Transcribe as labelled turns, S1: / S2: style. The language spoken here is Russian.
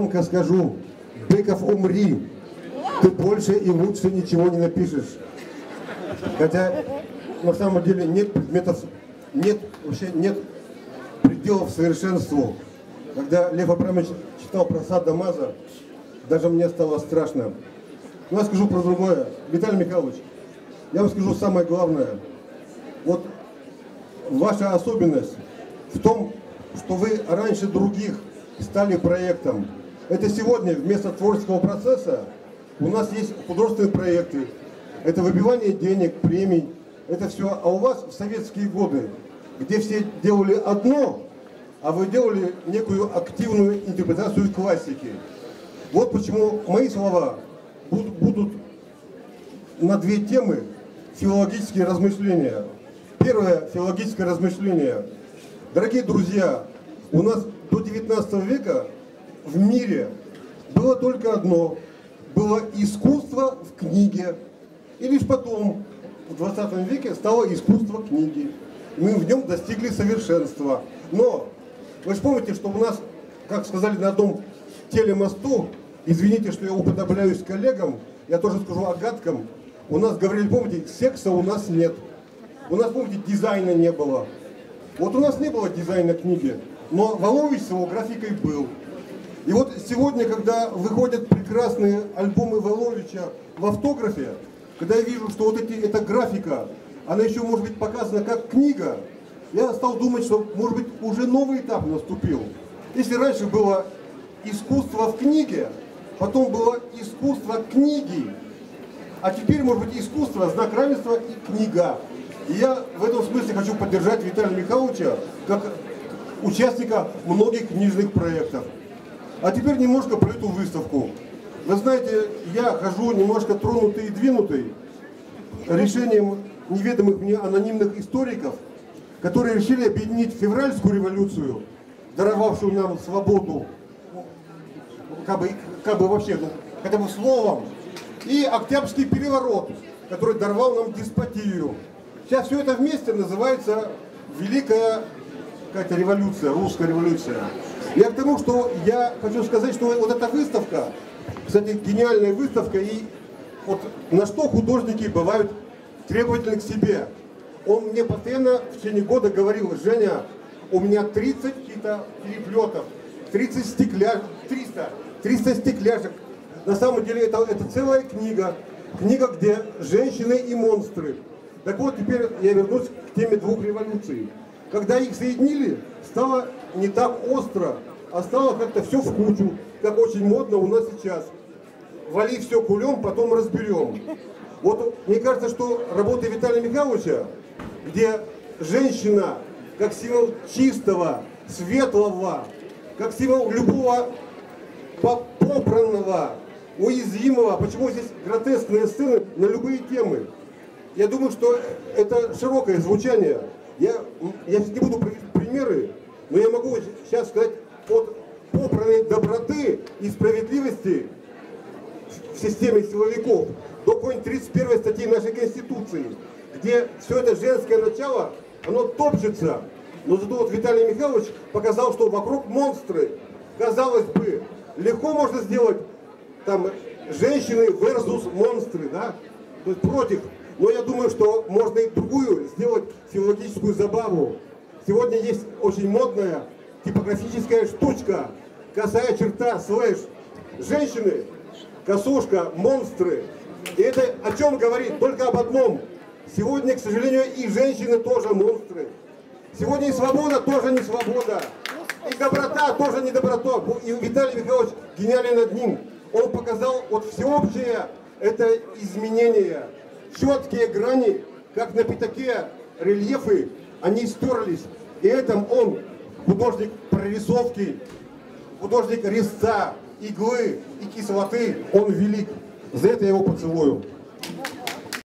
S1: Скажу, Быков, умри, ты больше и лучше ничего не напишешь. Хотя на самом деле нет предметов, вообще нет пределов совершенству. Когда Лев Абрамович читал про Саддамаза, даже мне стало страшно. Но я скажу про другое. Виталий Михайлович, я вам скажу самое главное. Вот ваша особенность в том, что вы раньше других стали проектом. Это сегодня вместо творческого процесса у нас есть художественные проекты. Это выбивание денег, премий. Это все. А у вас в советские годы, где все делали одно, а вы делали некую активную интерпретацию классики. Вот почему мои слова будут на две темы филологические размышления. Первое филологическое размышление. Дорогие друзья, у нас до 19 века в мире было только одно. Было искусство в книге. И лишь потом, в 20 веке, стало искусство книги. Мы в нем достигли совершенства. Но вы же помните, что у нас, как сказали на одном телемосту, извините, что я уподобляюсь коллегам, я тоже скажу агадкам, у нас говорили, помните, секса у нас нет. У нас, помните, дизайна не было. Вот у нас не было дизайна книги, но Волович с его графикой был. И вот сегодня, когда выходят прекрасные альбомы Воловича в автографе, когда я вижу, что вот эта графика, она еще может быть показана как книга, я стал думать, что, может быть, уже новый этап наступил. Если раньше было искусство в книге, потом было искусство книги, а теперь, может быть, искусство, знак равенства и книга. И я в этом смысле хочу поддержать Виталия Михайловича как участника многих книжных проектов. А теперь немножко про эту выставку. Вы знаете, я хожу немножко тронутый и двинутый решением неведомых мне анонимных историков, которые решили объединить февральскую революцию, даровавшую нам свободу, как бы вообще, хотя бы словом, и Октябрьский переворот, который даровал нам деспотию. Сейчас все это вместе называется Великая какая-то революция, русская революция. Я к тому, что я хочу сказать, что вот эта выставка, кстати, гениальная выставка, и вот на что художники бывают требовательны к себе. Он мне постоянно в течение года говорил: Женя, у меня 30 каких-то переплетов, 300 стекляшек. На самом деле это целая книга. Книга, где женщины и монстры. Так вот, теперь я вернусь к теме двух революций. Когда их соединили, стало не так остро, а стало как-то все в кучу, как очень модно у нас сейчас. Вали все кулем, потом разберем. Вот мне кажется, что работа Виталия Михайловича, где женщина как символ чистого, светлого, как символ любого попранного, уязвимого, почему здесь гротескные сцены на любые темы. Я думаю, что это широкое звучание. Я не буду приводить примеры, но я могу сейчас сказать от попранной доброты и справедливости в системе силовиков до какой-нибудь 31 статьи нашей Конституции, где все это женское начало, оно топчется. Но зато вот Виталий Михайлович показал, что вокруг монстры. Казалось бы, легко можно сделать там женщины versus монстры, да? То есть против. Но я думаю, что можно и другую сделать филологическую забаву. Сегодня есть очень модная типографическая штучка, косая черта, слэш. Женщины, косушка, монстры. И это о чем говорит? Только об одном. Сегодня, к сожалению, и женщины тоже монстры. Сегодня и свобода тоже не свобода. И доброта тоже не доброта. И Виталий Михайлович гениален над ним. Он показал вот всеобщее это изменение. Четкие грани, как на пятаке рельефы, они стерлись. И этом он, художник прорисовки, художник резца, иглы и кислоты, он велик. За это я его поцелую.